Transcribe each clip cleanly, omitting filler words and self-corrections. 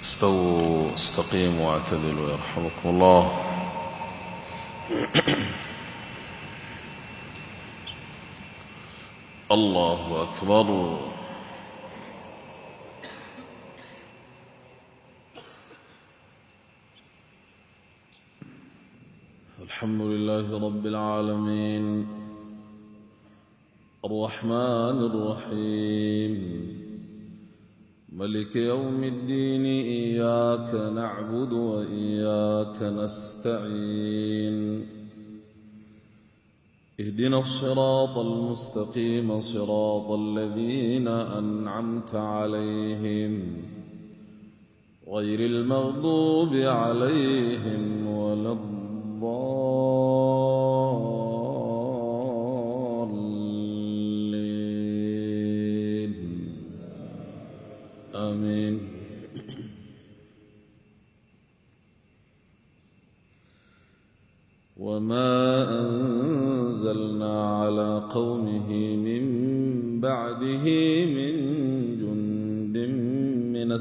استووا استقيموا واعتدلوا يرحمكم الله. الله أكبر. الحمد لله رب العالمين الرحمن الرحيم ملك يوم الدين، إياك نعبد وإياك نستعين. اهدنا الصراط المستقيم صراط الذين أنعمت عليهم غير المغضوب عليهم ولا الضالين. آمين. وما أنزلنا على قومه من بعده من جند من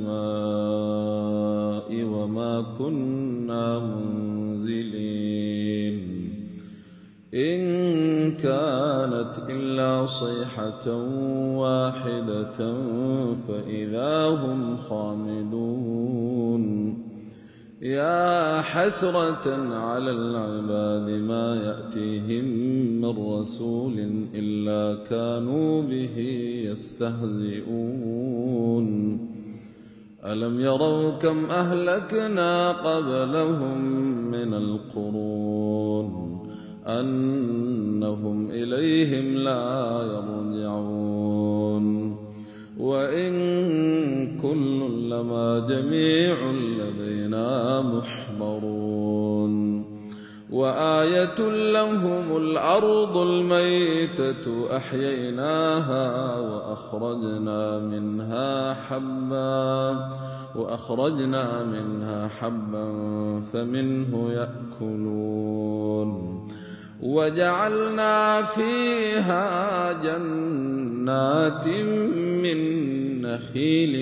السماء وما كنا منزلين، إن كانت إلا صيحة واحدة فإذا هم خامدون. يا حسرة على العباد ما يأتيهم من رسول إلا كانوا به يستهزئون. ألم يروا كم أهلكنا قبلهم من القرون أنهم إليهم لا يرجعون. وإن كل لما جميع لدينا محضرون. وآية لهم الأرض الميتة أحييناها وأخرجنا منها حبا فمنه يأكلون. وجعلنا فيها جنات من نخيل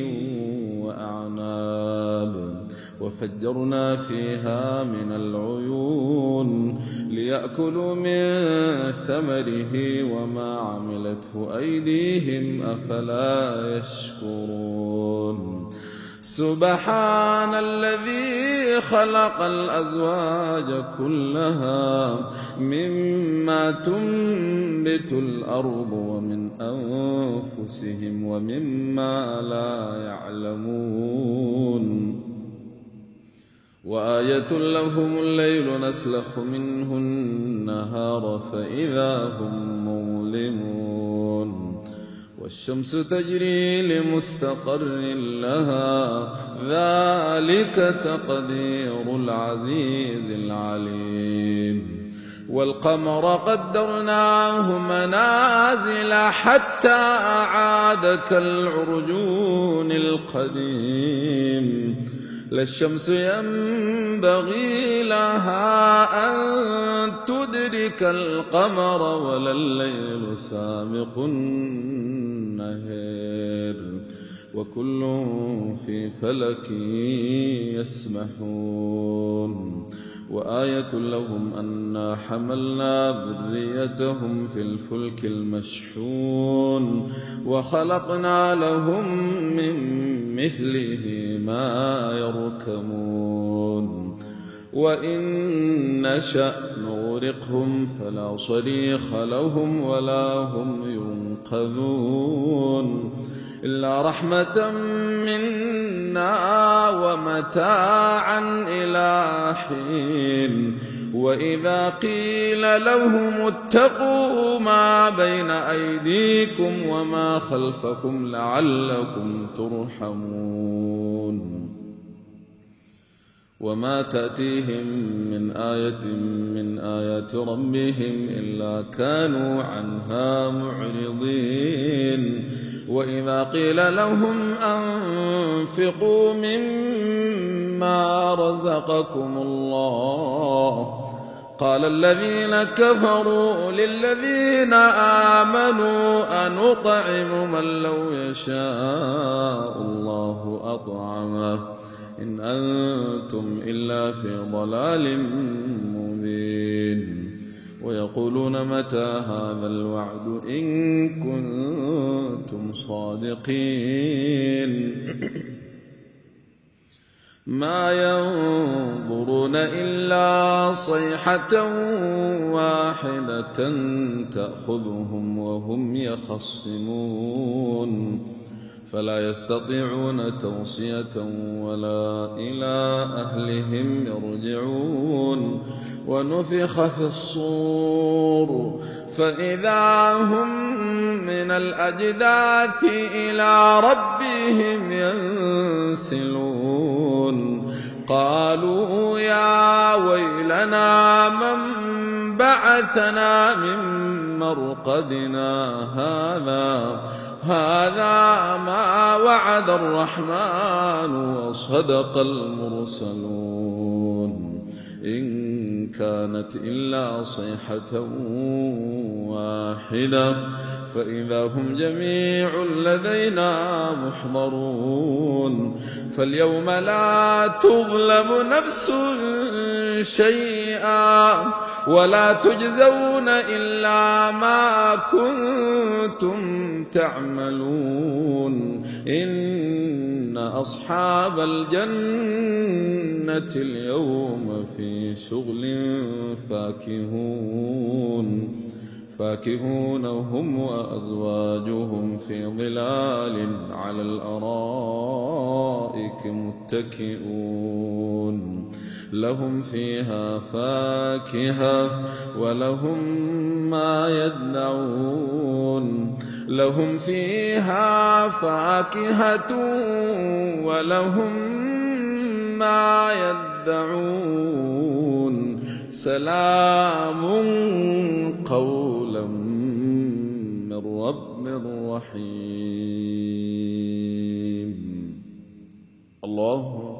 وأعناب وفجرنا فيها من العيون ليأكلوا من ثمره وما عملته أيديهم أفلا يشكرون. سبحان الذي خلق الأزواج كلها مما تنبت الأرض ومن أنفسهم ومما لا يعلمون. وآية لهم الليل نسلخ منه النهار فإذا هم مظلمون. والشمس تجري لمستقر لها ذلك تقدير العزيز العليم. والقمر قدرناه منازل حتى عاد كالعرجون القديم. لا الشمس ينبغي لها أن تدرك القمر ولا الليل سابق النهار وكل في فلك يسبحون. وآية لهم أنا حملنا ذريتهم في الفلك المشحون وخلقنا لهم من مثله ما يركبون. وإن نشأ نغرقهم فلا صريخ لهم ولا هم ينقذون إلا رحمة منا ومتاعا إلى حين. وإذا قيل لهم اتقوا ما بين أيديكم وما خلفكم لعلكم ترحمون. وما تأتيهم من آية من آيات ربهم إلا كانوا عنها معرضين. وإذا قيل لهم أنفقوا مما رزقكم الله قال الذين كفروا للذين آمنوا أنطعم من لو يشاء الله وأطعمه إن أنتم إلا في ضلال مبين ويقولون متى هذا الوعد إن كنتم صادقين ما ينظرون إلا صيحة واحدة تأخذهم وهم يخصمون فلا يستطيعون توصية ولا إلى أهلهم يرجعون ونفخ في الصور فإذا هم من الأجداث إلى ربهم ينسلون قالوا يا ويلنا من بعثنا من مرقدنا هذا ما وعد الرحمن وصدق المرسلون إن كانت إلا صيحة واحدة فإذا هم جميع لدينا محضرون فاليوم لا تظلم نفس شيئا ولا تجزون إلا ما كنتم تعملون إن أصحاب الجنة اليوم في شغل فاكهون هم وأزواجهم في ظلال على الأرائك متكئون لهم فيها فاكهة ولهم ما يدعون لهم فيها فاكهة ولهم ما يدعون سلام قولا من رب رحيم الله